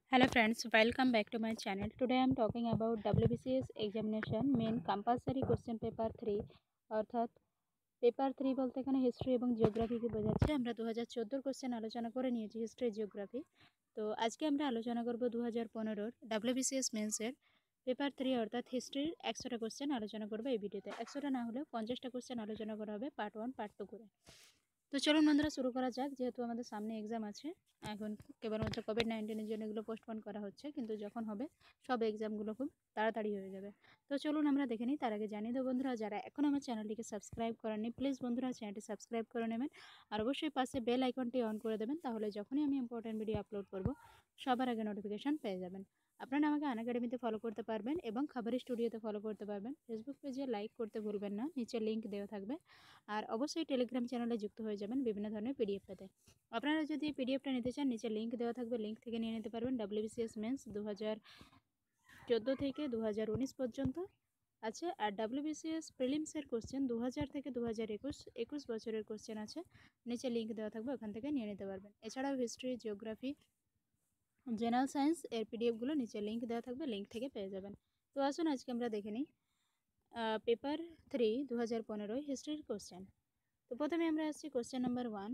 Hello friends, welcome back to my channel. Today I am talking about WBCS examination main compulsory question paper 3 অর্থাৎ paper 3 বলতে এখানে history এবং জিওগ্রাফিকে বোঝাচ্ছে। আমরা 2014 question আলোচনা করে নিয়েছি হিস্ট্রি জিওগ্রাফি। তো আজকে আমরা আলোচনা করব 2015 WBCS মেন্সের পেপার 3 অর্থাৎ হিস্ট্রির 100টা কোশ্চেন আলোচনা করব এই ভিডিওতে। 100টা না হলেও 50টা কোশ্চেন আলোচনা করা হবে পার্ট 1 পার্ট 2 করে। তো চলুন বন্ধুরা শুরু করা যাক। যেহেতু আমাদের সামনে এক্সাম আছে, এখন কেবলমাত্র কোভিড-19 জন্য এগুলো পোস্টপোন করা হচ্ছে, কিন্তু যখন হবে সব এক্সামগুলো খুব তাড়াতাড়ি হয়ে যাবে। তো চলুন আমরা দেখে নিই। তার আগে জানিয়ে দেবো বন্ধুরা, যারা এখন আমার চ্যানেলটিকে সাবস্ক্রাইব করেননি প্লিজ বন্ধুরা চ্যানেলটি সাবস্ক্রাইব করে নেবেন আর অবশ্যই পাশে বেল আইকনটি অন করে দেবেন, তাহলে যখনই আমি ইম্পর্টেন্ট ভিডিও আপলোড করব সবার আগে নোটিফিকেশান পেয়ে যাবেন। আপনারা আমাকে আনএকাডেমিতে ফলো করতে পারবেন এবং খাবারের স্টুডিওতে ফলো করতে পারবেন। ফেসবুক পেজে লাইক করতে ভুলবেন না, নিচে লিঙ্ক দেওয়া থাকবে। আর অবশ্যই টেলিগ্রাম চ্যানেলে যুক্ত হয়ে যাবেন বিভিন্ন ধরনের পিডিএফ পেতে। আপনারা যদি পিডিএফটা নিতে চান নিচে লিঙ্ক দেওয়া থাকবে, লিঙ্ক থেকে নিয়ে নিতে পারবেন। WBCS মেন্স 2014 থেকে 2019 পর্যন্ত আছে, আর WBCS প্রিলিমসের কোশ্চেন 2000 থেকে 2021 বছরের কোশ্চেন আছে, নিচে লিঙ্ক দেওয়া থাকবে, ওখান থেকে নিয়ে নিতে পারবেন। এছাড়াও হিস্ট্রি, জিওগ্রাফি, জেনারেল সায়েন্স এর পিডিএফগুলো নিচে লিঙ্ক দেওয়া থাকবে, লিঙ্ক থেকে পেয়ে যাবেন। তো আসুন আজকে আমরা দেখে নিই পেপার 3 2015 হিস্ট্রির কোশ্চেন। তো প্রথমে আমরা আসছি question number 1,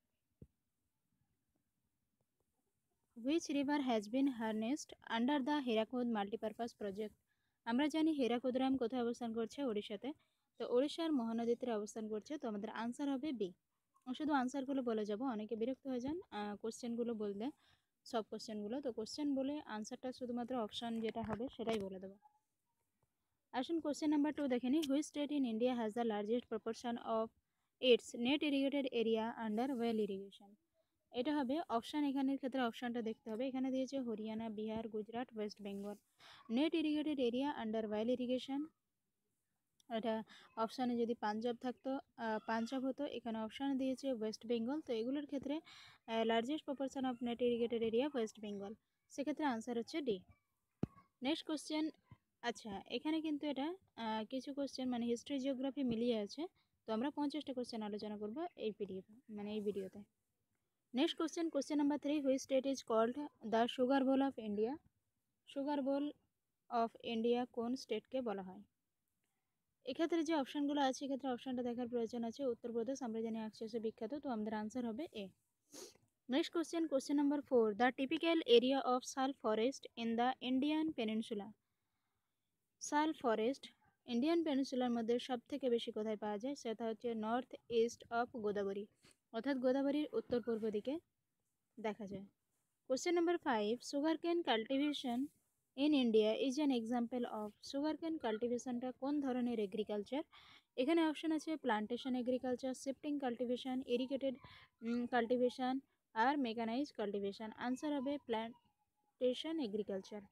which river has been harnessed under the Hirakud multipurpose project. আমরা জানি হীরাকুদ ড্যাম কোথায় অবস্থান করছে, ওড়িশাতে। তো ওড়িশার মহানদীতে অবস্থান করছে, তো আমাদের আনসার হবে বি। শুধু আনসারগুলো বলে যাব, অনেকে বিরক্ত হয়ে যান কোশ্চেনগুলো বললে, সব কোশ্চেনগুলো। তো কোশ্চেন বলে আনসারটা শুধুমাত্র অপশান যেটা হবে সেটাই বলে দেবো। আসুন কোশ্চেন নাম্বার 2 দেখে নিই। Which state in India has the largest proportion of its net irrigated area under well irrigation. এটা হবে অপশান, এখানের ক্ষেত্রে অপশানটা দেখতে হবে। এখানে দিয়েছে Haryana, Bihar, Gujarat, west Bengal. Net irrigated area under well irrigation, এটা অপশানে যদি পাঞ্জাব থাকতো পাঞ্জাব হতো, এখানে অপশানে দিয়েছে ওয়েস্ট বেঙ্গল। তো এগুলোর ক্ষেত্রে largest proportion of net irrigated area west Bengal, সেক্ষেত্রে আনসার হচ্ছে ডি। Next question. আচ্ছা, এখানে কিন্তু এটা কিছু কোশ্চেন মানে হিস্ট্রি জিওগ্রাফি মিলিয়ে আছে, তো আমরা 50টা কোশ্চেন আলোচনা করব এই পিডিএফ মানে এই ভিডিওতে। Next question, question number 3, which state is called the sugar bowl of India. Sugar bowl of India কোন স্টেটকে বলা হয়? এক্ষেত্রে যে অপশানগুলো আছে, এক্ষেত্রে অপশানটা দেখার প্রয়োজন আছে। উত্তরপ্রদেশ, আমরা জানি আখচাষে বিখ্যাত, তো আমাদের আনসার হবে A. Next question, question number 4, the typical area of sal forest in the Indian peninsula. Sal forest Indian পেনিনসুলার মধ্যে সব থেকে বেশি কোথায় পাওয়া যায়, সেটা হচ্ছে নর্থ ইস্ট অফ গোদাবরী, অর্থাৎ গোদাবরীর উত্তর পূর্ব দিকে দেখা যায়। Question number 5, sugar cane cultivation in India is an example of. Sugar cane কাল্টিভেশনটা কোন ধরনের এগ্রিকালচার? এখানে অপশান আছে plantation agriculture, shifting cultivation, irrigated cultivation আর মেকানাইজ কাল্টিভেশন। আনসার হবে plantation agriculture.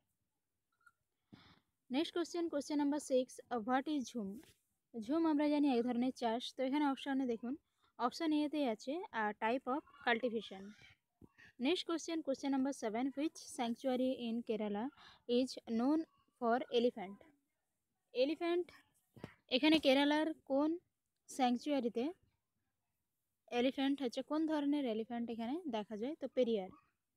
Next question, question number 6, what is jhum. Jhum আমরা জানি এক ধরনের চাষ, তো এখানে অপশানে দেখুন অপশান এতেই আছে type of cultivation. Next question, question number 7, which sanctuary in Kerala is known for elephant. Elephant এখানে কেরালার কোন স্যাংচুয়ারিতে এলিফ্যান্ট হচ্ছে, কোন ধরনের এলিফ্যান্ট এখানে দেখা যায়, তো পেরিয়ার।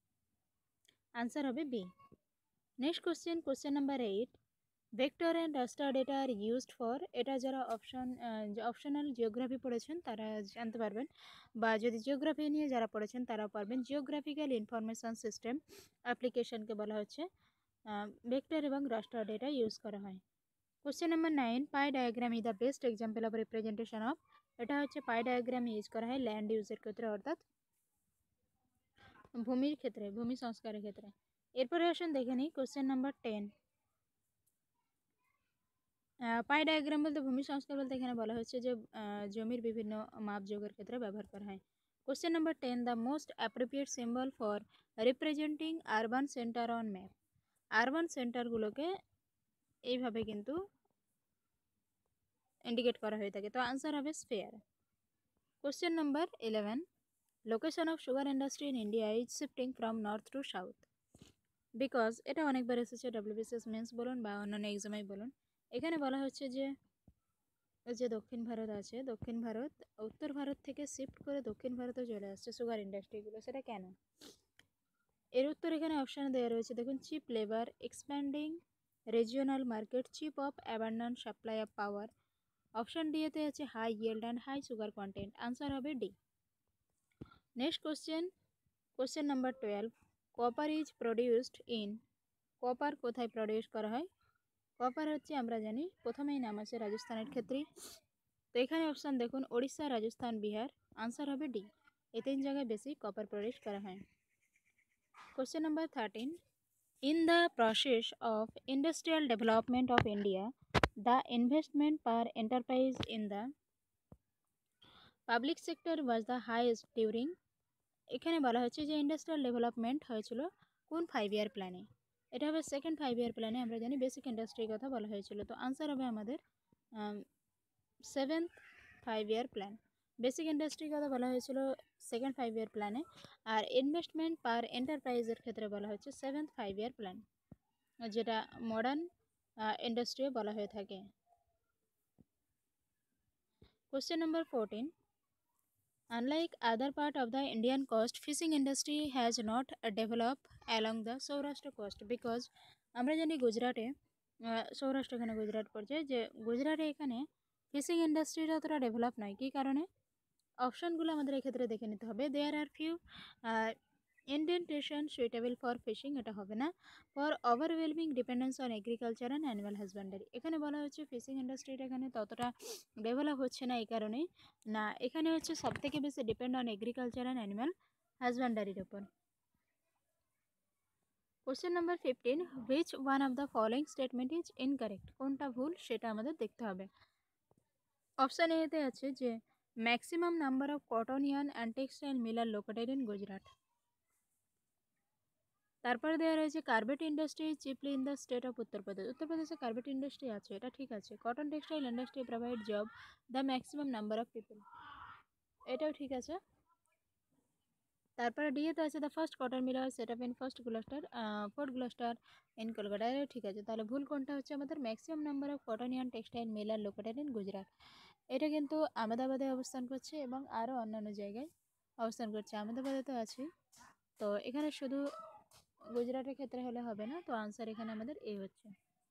আনসার হবে B. Next question, question number 8, vector and raster data are used for. এটা যারা অপশনাল জিওগ্রাফি পড়েছেন তারা জানতে পারবেন, বা যদি জিওগ্রাফি নিয়ে যারা পড়েছেন তারাও পারবেন। জিওগ্রাফিক্যাল ইনফরমেশন সিস্টেম অ্যাপ্লিকেশনকে বলা হচ্ছে ভেক্টর এবং রাস্টার ডেটা ইউজ করা হয়। Question number 9, pie diagram is the best example of representation of. এটা হচ্ছে পাই ডায়াগ্রাম ইউজ করা হয় ল্যান্ড ইউজের ক্ষেত্রে, অর্থাৎ ভূমির ক্ষেত্রে, ভূমি সংস্কারের ক্ষেত্রে। এরপরে আসুন দেখে নিই কোশ্চেন নাম্বার 10, পাই ডায়াগ্রাম বলতে ভূমি সংস্কার বলতে এখানে বলা হচ্ছে যে জমির বিভিন্ন মাপযোগের ক্ষেত্রে ব্যবহার করা হয়। Question number 10, the most appropriate symbol for representing urban centre on map. Urban সেন্টারগুলোকে এইভাবে কিন্তু ইন্ডিকেট করা হয়ে থাকে, তো আনসার হবে sphere. Question number 11, location of sugar industry in India is shifting from north to south. Because এটা অনেকবার এসেছে WBCS মেন্স বলুন বা অন্যান্য এক্সামেই বলুন। এখানে বলা হচ্ছে যে যে দক্ষিণ ভারত আছে, দক্ষিণ ভারত উত্তর ভারত থেকে শিফট করে দক্ষিণ ভারতে চলে আসছে সুগার ইন্ডাস্ট্রিগুলো, সেটা কেন? এর উত্তর এখানে অপশানে দেওয়া রয়েছে, দেখুন cheap labour, expanding regional market, cheap of abundant supply of power. Option D এতে আছে high yield and high sugar content. Answer হবে D. Next question number 12, copper is produced in. Copper কোথায় প্রডিউস করা হয়? কপার হচ্ছে আমরা জানি প্রথমেই নাম আছে রাজস্থানের ক্ষেত্রে। তো এখানে অপশান দেখুন ওড়িশা, রাজস্থান, বিহার। আনসার হবে ডি। এই তিন জায়গায় বেশি কপার প্রডিউস করা হয়। Question number 13, in the process of industrial development of India, the investment per enterprise in the public sector was the highest during। এখানে বলা হচ্ছে যে ইন্ডাস্ট্রিয়াল ডেভেলপমেন্ট হয়েছিল কোন 5 ইয়ার প্ল্যানে? এটা হবে সেকেন্ড 5 ইয়ার প্ল্যানে। আমরা জানি বেসিক ইন্ডাস্ট্রির কথা বলা হয়েছিল, তো আনসার হবে আমাদের 7th 5 ইয়ার প্ল্যান। বেসিক ইন্ডাস্ট্রির কথা বলা হয়েছিল সেকেন্ড 5 ইয়ার প্ল্যানে, আর ইনভেস্টমেন্ট পার এন্টারপ্রাইজের ক্ষেত্রে বলা হচ্ছে 7th 5 ইয়ার প্ল্যান, যেটা মডার্ন ইন্ডাস্ট্রিও বলা হয়ে থাকে। Question number 14, unlike other part of the Indian coast, fishing industry has not developed along the Saurashtra coast because আমরা জানি গুজরাটে, সৌরাষ্ট্র এখানে গুজরাট পড়ছে, যে গুজরাটে এখানে ফিশিং ইন্ডাস্ট্রিটা অতটা ডেভেলপ নয়। কী কারণে? অপশানগুলো আমাদের এক্ষেত্রে দেখে নিতে হবে। There are few indentation suitable for fishing, এটা হবে না। For overwhelming dependence on agriculture and animal husbandry, এখানে বলা হচ্ছে ফিশিং ইন্ডাস্ট্রিটা এখানে ততটা ডেভেলপ হচ্ছে না। এই কারণেই না, এখানে হচ্ছে সবথেকে বেশি depend on agriculture and animal হাজব্যান্ডারির ওপর। Question number 15, which one of the following statement is incorrect? কোনটা ভুল সেটা আমাদের দেখতে হবে। অপশান এতে আছে যে maximum number of cotton yarn and textile mill are located in Gujarat. তারপরে দেওয়া রয়েছে carpet industry chiefly in the state of Uttar Pradesh. উত্তরপ্রদেশে কার্বেট ইন্ডাস্ট্রি আছে, এটা ঠিক আছে। Cotton textile industry provide job the maximum number of people, এটাও ঠিক আছে। তারপরে ডিএতে আছে the first cotton mill set up in Fort Gloster in Kolkata, এটাও ঠিক আছে। তাহলে ভুল কোনটা হচ্ছে আমাদের? Maximum number of cotton yarn textile mill are located in Gujarat. এটা কিন্তু আহমেদাবাদে অবস্থান করছে এবং আরও অন্যান্য জায়গায় অবস্থান করছে। আহমেদাবাদে তো আছে, তো এখানে শুধু গুজরাটের ক্ষেত্রে হলে হবে না, তো আনসার এখানে আমাদের এ হচ্ছে।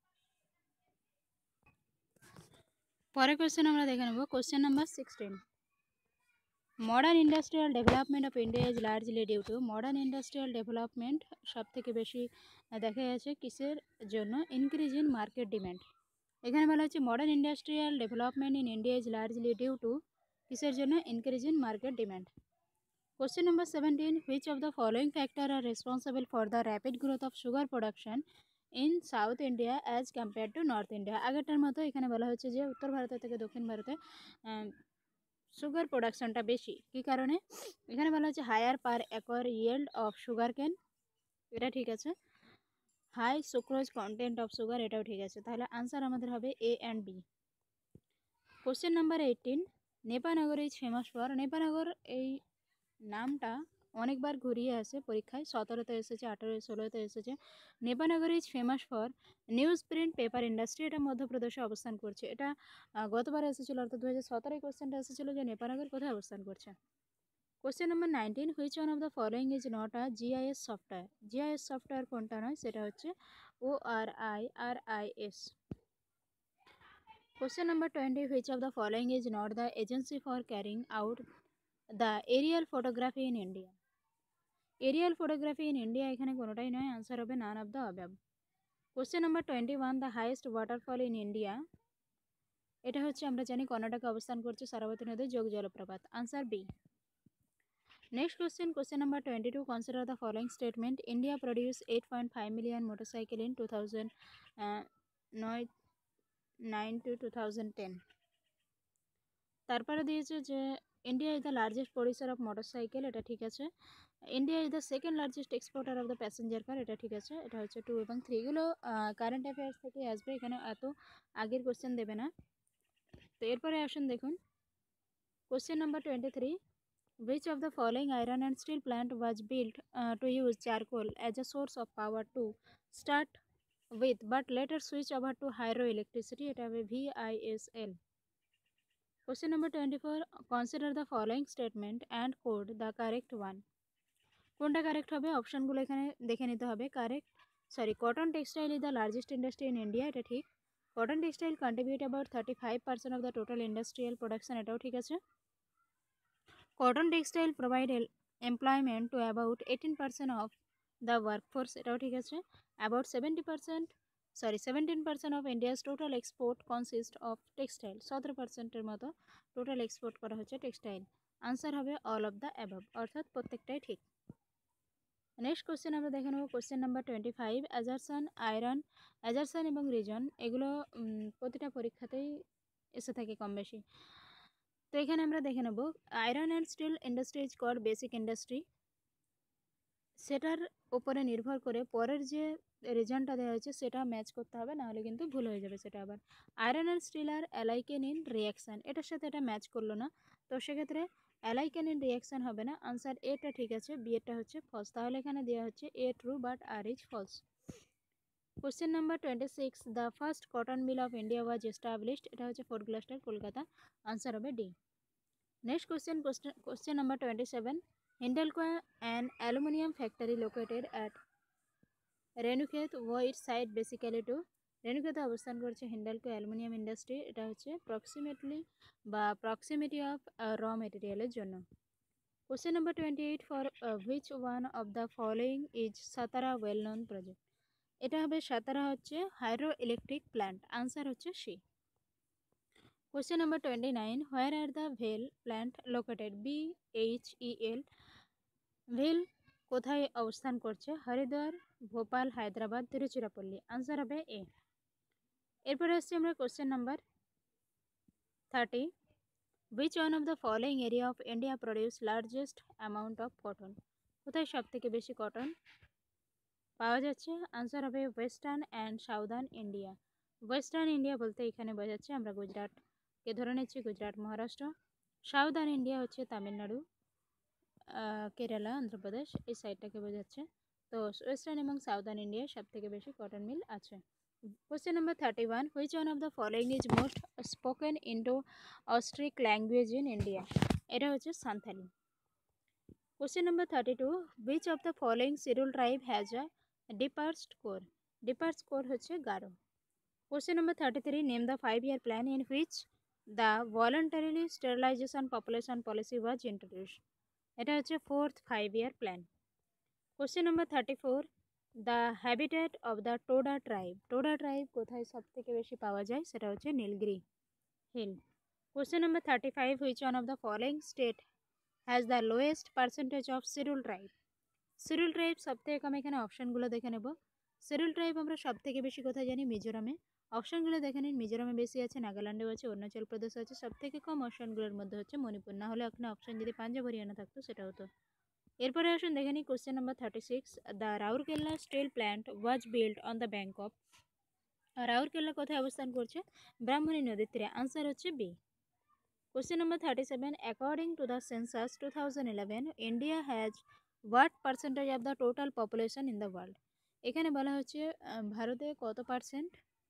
পরের কোশ্চেন আমরা দেখে নেব। Question number 16, modern industrial development of India is largely due to. Modern industrial development সব থেকে বেশি দেখা যাচ্ছে কিসের জন্য? Increase in market demand. এখানে বলা হচ্ছে modern industrial development in India is largely due to কিসের জন্য? Increase in market demand. Question number 17, which of the following factors are responsible for the rapid growth of sugar production in South India as compared to North India? আগেরটার মতো এখানে বলা হচ্ছে যে উত্তর ভারত থেকে দক্ষিণ ভারতে সুগার প্রোডাকশনটা বেশি। কী কারণে? এখানে বলা হচ্ছে higher per acre yield of sugar cane, এটা ঠিক আছে। High sucrose content of sugar, এটাও ঠিক আছে। তাহলে আনসার আমাদের হবে A and B. Question number 18, Nepanagar is famous for. Nepanagar এই নামটা অনেকবার ঘুরিয়ে আসে পরীক্ষায়, 17তে এসেছে, 18 16তে এসেছে। Nepanagar is famous for newsprint paper industry, এটা মধ্যপ্রদেশে অবস্থান করছে। এটা গতবার এসেছিলো, অর্থাৎ 2017 কোশ্চেনটা এসেছিলো যে নেপানগর কোথায় অবস্থান করছে। Question number 19, which one of the following is not a GIS software? GIS software কোনটা নয়? সেটা হচ্ছে ORIRIS। Question number 20, which of the following is not the agency for carrying out the aerial photography in India? Aerial photography in India এখানে কোনোটাই নয়, answer হবে none of the above. Question number 21, the highest waterfall in India, এটা হচ্ছে আমরা জানি কর্ণাটকে অবস্থান করছে সারাবতী নদীর যোগ জলপ্রপাত। Answer B. Next question, question number 22, consider the following statement. India produced 8.5 million motorcycle in 2009 to 2010. তারপরে দিয়েছে যে India is the largest producer of motorcycle, এটা ঠিক আছে। India is the second largest exporter of the passenger car, এটা ঠিক আছে। এটা হচ্ছে 2 এবং 3, এগুলো কারেন্ট অ্যাফেয়ার্স থেকে আসবে, এখানে এত আগের কোশ্চেন দেবে না। তো এরপরে আসুন দেখুন question number 23, which of the following iron and steel plant was built to use charcoal as a source of power to start with but later switch over to hydroelectricity, এটা হবে VISL. Question number 24, consider the following statement and quote the correct one. কোনটা correct হবে অপশানগুলো এখানে দেখে নিতে হবে। Cotton textile is the largest industry in India, এটা ঠিক। Cotton textile contribute about 35% of the total industrial production, এটাও ঠিক আছে। Cotton textile provide employment to about 18% of the workforce, এটাও ঠিক আছে। About 17% of India's total export consist of textile, 17%-এর মতো টোটাল এক্সপোর্ট করা হচ্ছে টেক্সটাইল। আনসার হবে অল অফ দ্য অ্যাবভ, অর্থাৎ প্রত্যেকটাই ঠিক। নেক্সট কোশ্চেন আমরা দেখে নেব কোশ্চেন নাম্বার 25। অ্যাজারশন এবং রিজন এগুলো প্রতিটা পরীক্ষাতেই এসে থাকে কম বেশি। তো এখানে আমরা দেখে নেব iron and steel industry is called basic industry, সেটার উপরে নির্ভর করে পরের যে রিজনটা দেওয়া হয়েছে সেটা ম্যাচ করতে হবে, নাহলে কিন্তু ভুল হয়ে যাবে সেটা আবার। Iron and steel are alike in reaction, এটার সাথে এটা ম্যাচ করলো না, তো সেক্ষেত্রে অ্যালাইকেন ইন রিয়াকশান হবে না। আনসার এটা ঠিক আছে, বি এরটা হচ্ছে ফলস। তাহলে এখানে দেওয়া হচ্ছে A true but R is false. Question number 26, the first cotton mill of India was established, এটা হচ্ছে ফোর্ট ক্লাস্টার কলকাতা। আনসার হবে D. Next question number 27, Hindalco, an aluminium factory located at Renukoot white side basically to, রেণুক্ষেতে অবস্থান করছে Hindalco aluminium industry, এটা হচ্ছে proximity of raw মেটেরিয়ালের জন্য। Question number 28, for which one of the following is Satara well known project, এটা হবে সাতারা হচ্ছে হাইড্রো ইলেকট্রিক প্ল্যান্ট। আনসার হচ্ছে C. Question number 29, where are the ভেল প্ল্যান্ট লোকেটেড, BHEL, ভেল কোথায় অবস্থান করছে? হরিদ্বার, ভোপাল, হায়দ্রাবাদ, তিরুচিরাপল্লী। আনসার হবে এ। এরপরে আসছি আমরা question number 30, which one of the following area of India produce largest amount of cotton, কোথায় সব থেকে বেশি কটন পাওয়া যাচ্ছে? আনসার হবে western and southern India. Western India বলতে এখানে বোঝাচ্ছে আমরা গুজরাটকে ধরে নিচ্ছি, গুজরাট, মহারাষ্ট্র। সাউদার্ন ইন্ডিয়া হচ্ছে তামিলনাড়ু, কেরালা, অন্ধ্রপ্রদেশ, এই সাইডটাকে বোঝাচ্ছে। তো ওয়েস্টার্ন এবং সাউদার্ন ইন্ডিয়ায় সব থেকে বেশি কটন মিল আছে। Question number 31, which one of the following is most spoken Indo Austric language in India, এটা হচ্ছে Santhali. Question number 32, which of the following schedule tribe has a dispersed core, disperse core হচ্ছে Garo. Question number 33, name the 5-year plan in which the voluntarily sterilisation population policy was introduced, এটা হচ্ছে 4th 5-year plan. Question number 34, the habitat of the Toda tribe, Toda tribe কোথায় সব থেকে বেশি পাওয়া যায়? সেটা হচ্ছে Nilgiri hill. Question number 35, which one of the following state has the lowest percentage of schedule tribe, schedule tribe সব থেকে কম, এখানে অপশানগুলো দেখে নেব। শিডিউল ট্রাইব আমরা সব থেকে বেশি কোথায় জানি? মিজোরামে। অপশানগুলো দেখে নিন, মিজোরামে বেশি আছে, নাগাল্যান্ডেও আছে, অরুণাচল প্রদেশ আছে, সব থেকে কম অপশানগুলোর মধ্যে হচ্ছে মণিপুর। না হলে এখানে অপশান যদি পাঞ্জাব হরিয়ানা থাকতো সেটা হতো। এরপরে আসুন দেখে নিই question number 36, the Rourkela steel plant was build on the bank of, Rourkela কোথায় অবস্থান করছে? ব্রাহ্মণী নদীর তীরে। আনসার হচ্ছে B. Question number 37, according to the census 2011, India has what percentage of the total population in the world, এখানে বলা হচ্ছে ভারতে কত পার্সেন্ট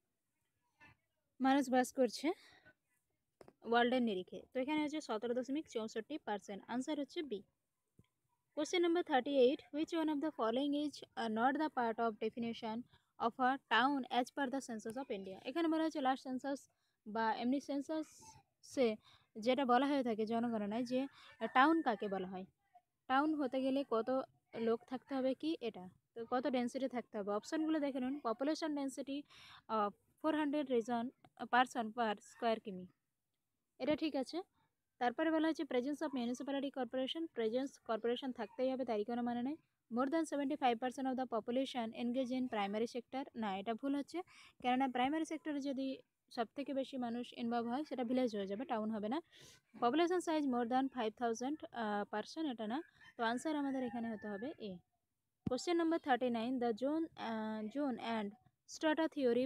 মানুষ বাস করছে ওয়ার্ল্ডের নিরিখে, তো এখানে হচ্ছে 17.64%। আনসার হচ্ছে B. Question number 38, which one of the following is not the part of definition of a town as per the census of India, এখানে বলা হচ্ছে লাস্ট সেন্সাস বা এমনি সেন্সাসে যেটা বলা হয়ে থাকে জনগণনায় যে টাউন কাকে বলা হয়, টাউন হতে গেলে কত লোক থাকতে হবে, কি এটা, তো কত ডেন্সিটি থাকতে হবে। অপশানগুলো দেখে নিন, population density 400 person per square কিমি, এটা ঠিক আছে। তারপরে বলা হচ্ছে presence of municipality corporation, presence corporation থাকতেই হবে, তারই কোনো মানে নেই। More than 75% of the population engage in primary sector, না এটা ভুল হচ্ছে, কেননা প্রাইমারি সেক্টরে যদি সব থেকে বেশি মানুষ ইনভলভ হয় সেটা ভিলেজ হয়ে যাবে, টাউন হবে না। Population size more than 5000 person, এটা না, তো আনসার আমাদের এখানে হতে হবে A. Question number 39, the zone and strata theory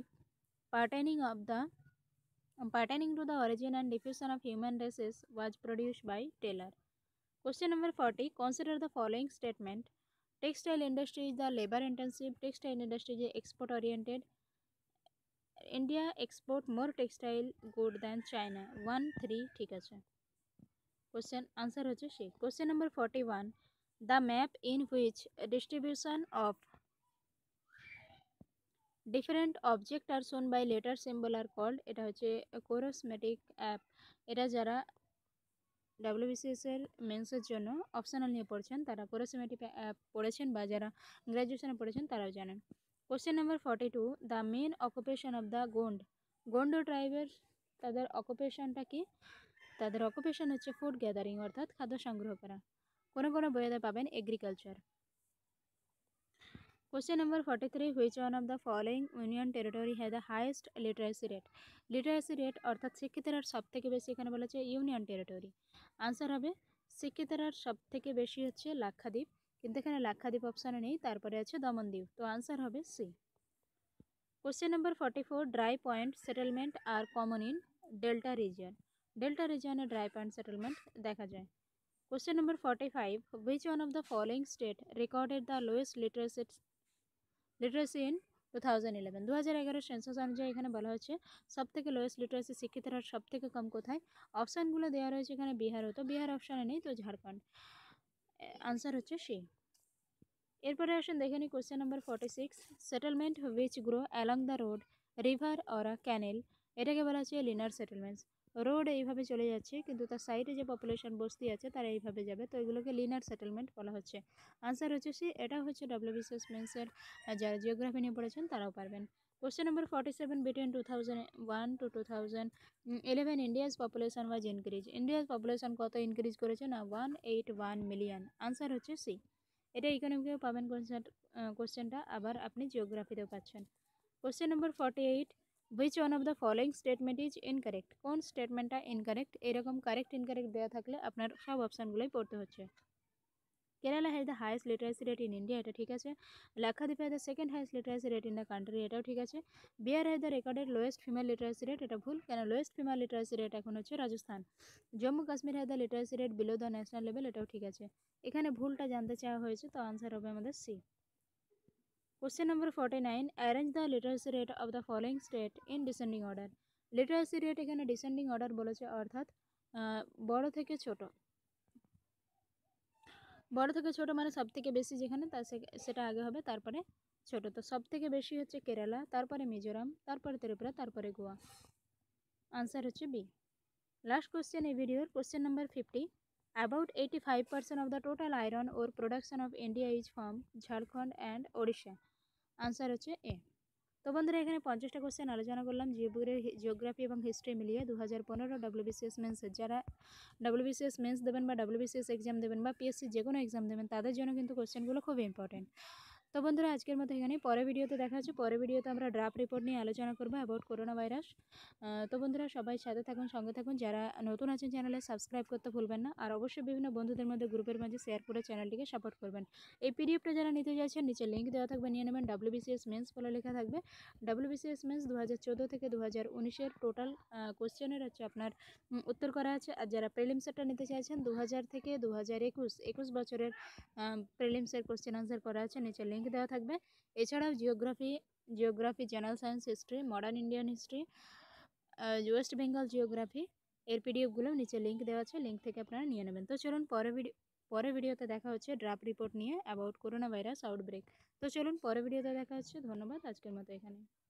pertaining to the origin and diffusion of human races was produced by Taylor. Question number 40, consider the following statement: textile industry is the labor intensive, textile industry is export oriented, India export more textile good than China, 1 3 ঠিক আছে। Question answer হচ্ছে C. Question number 41, The map in which distribution of different objects are shown by letter symbol are called, এটা হচ্ছে কোরোসমেটিক app. এটা যারা WBCS এর মেন্সের জন্য optional নিয়ে পড়ছেন তারা কোরোসমেটিক অ্যাপ পড়েছেন, বা যারা গ্র্যাজুয়েশনে পড়েছেন তারাও জানেন। Question number 42, the main occupation of the Gond. Gond ট্রাইবের তাদের অকুপেশনটা কি? তাদের অকুপেশন হচ্ছে ফুড গ্যাদারিং, অর্থাৎ খাদ্য সংগ্রহ করা। কোনো কোনো বইতে পাবেন agriculture. Question number 43, which one of the following union territory has the highest literacy rate? Literacy rate অর্থাৎ শিক্ষিতরা সব থেকে বেশি এখানে বলা হচ্ছে ইউনিয়ন টেরিটরি। আনসার হবে শিক্ষিতরা সব থেকে বেশি হচ্ছে লাক্ষাদ্বীপ, কিন্তু এখানে লাক্ষাদ্বীপ অপশানে নেই, তারপরে আছে দমনদ্বীপ, তো আনসার হবে C. Question number 44, dry point settlement are common in delta region. Delta রিজিয়নে ড্রাই পয়েন্ট সেটেলমেন্ট দেখা যায়। Question number 45, which one of the following state recorded the lowest literacy in 2011? 2011 census অনুযায়ী এখানে বলা হচ্ছে সব থেকে লোয়েস্ট লিটারেসি শিক্ষিতের হার সব থেকে কম কোথায়? অপশানগুলো দেওয়া রয়েছে এখানে বিহারও, তো বিহার অপশানে নেই, তো ঝাড়খণ্ড। আনসার হচ্ছে সি। এরপরে আসুন দেখে নিই question number 46, settlement which grow along the road river or a canal, এটাকে বলা হচ্ছে লিনার সেটেলমেন্টস। রোড এইভাবে চলে যাচ্ছে কিন্তু তার সাইডে যে পপুলেশন বস্তি আছে তারা এইভাবে যাবে, তো এগুলোকে লিনার সেটেলমেন্ট বলা হচ্ছে। আনসার হচ্ছে সি। এটা হচ্ছে ডাব্লিউবিসিএস মেন্সের যারা জিওগ্রাফি নিয়ে পড়েছেন তারাও পারবেন। Question number 47, between 2001 to 2011 India's population was increase. India's population কত ইনক্রিজ করেছে? না 181 মিলিয়ন। আনসার হচ্ছে সি। এটা ইকোনমিকেও পাবেন কোশ্চেনটা, আবার আপনি জিওগ্রাফিতেও পাচ্ছেন। Question number 48, which one of the following statement is incorrect. কোন স্টেটমেন্টটা ইনকারেক্ট? এরকম কারেক্ট ইনকারেক্ট দেওয়া থাকলে আপনার সব অপশানগুলোই পড়তে হচ্ছে। Kerala has the highest literacy rate in India, এটা ঠিক আছে। Lakshadweep has the second highest literacy rate in the country, এটাও ঠিক আছে। Bihar has the recorded lowest female literacy rate, এটা ভুল, কেন লোয়েস্ট ফিমেল লিটারেসি রেট এখন হচ্ছে Rajasthan. Jammu Kashmir has the literacy rate below the national level, এটাও ঠিক আছে। এখানে ভুলটা জানতে চাওয়া হয়েছে, তো আনসার হবে আমাদের C. Question number 49, arrange the literacy rate of the following state in descending order. Literacy rate এখানে ডিসেন্ডিং অর্ডার বলেছে, অর্থাৎ বড় থেকে ছোট। বড় থেকে ছোট মানে সব থেকে বেশি যেখানে তা সেটা আগে হবে, তারপরে ছোট। তো সব থেকে বেশি হচ্ছে কেরালা, তারপরে মিজোরাম, তারপরে ত্রিপুরা, তারপরে গোয়া। আনসার হচ্ছে বি। লাস্ট কোশ্চেন এই ভিডিওর, question number 50, about 85% of the total iron ore production of India is from Jharkhand and Odisha. Answer হচ্ছে এ। তো বন্ধুরা এখানে 50টা কোশ্চেন আলোচনা করলাম জিওগ্রাফি এবং হিস্ট্রি মিলিয়ে 2015 ডাব্লিউবিসিএস মেন্সের। যারা ডাব্লিউবিসিএস মেন্স দেবেন বা ডাব্লিউবিসিএস এক্সাম দেবেন বা পিএসসি যে কোনো এক্সাম দেবেন তাদের জন্য কিন্তু কোশ্চেনগুলো খুব ইম্পর্টেন্ট। তো বন্ধুরা আজকের মতো এখানে, পরের ভিডিওতে দেখা হচ্ছে। পরের ভিডিওতে আমরা ড্রাফট রিপোর্ট নিয়ে আলোচনা করবো অ্যাবাউট করোনা ভাইরাস। তো বন্ধুরা সবাই সাথে থাকুন, সঙ্গে থাকুন। যারা নতুন আছেন চ্যানেলে সাবস্ক্রাইব করতে ভুলবেন না, আর অবশ্যই বিভিন্ন বন্ধুদের মধ্যে গ্রুপের মাঝে শেয়ার করে চ্যানেলটিকে সাপোর্ট করবেন। এই পিডিএফটা যারা নিতে চাইছেন নিচে লিঙ্ক দেওয়া থাকবে, নিয়ে নেবেন। ডাব্লিউবিসিএস মেন্স বলে লেখা থাকবে। ডাব্লিউবিসিএস মেন্স 2014 থেকে 2019-এর টোটাল কোশ্চেনের হচ্ছে আপনার উত্তর করা আছে। আর যারা প্রিলিমসেরটা নিতে চাইছেন 2000 থেকে 2021 বছরের প্রিলিমসের কোশ্চেন আনসার করা আছে, নিচে লিঙ্ক দেওয়া থাকবে। এছাড়াও geography, general science, history, modern Indian history, West Bengal geography এর পিডিএফগুলো নিচে লিঙ্ক দেওয়া আছে, লিঙ্ক থেকে আপনারা নিয়ে নেবেন। তো চলুন পরের ভিডিওতে দেখা হচ্ছে ড্রাফট রিপোর্ট নিয়ে অ্যাবাউট করোনা ভাইরাস আউটব্রেক। তো চলুন পরের ভিডিওতে দেখা হচ্ছে। ধন্যবাদ, আজকের মতো এখানে।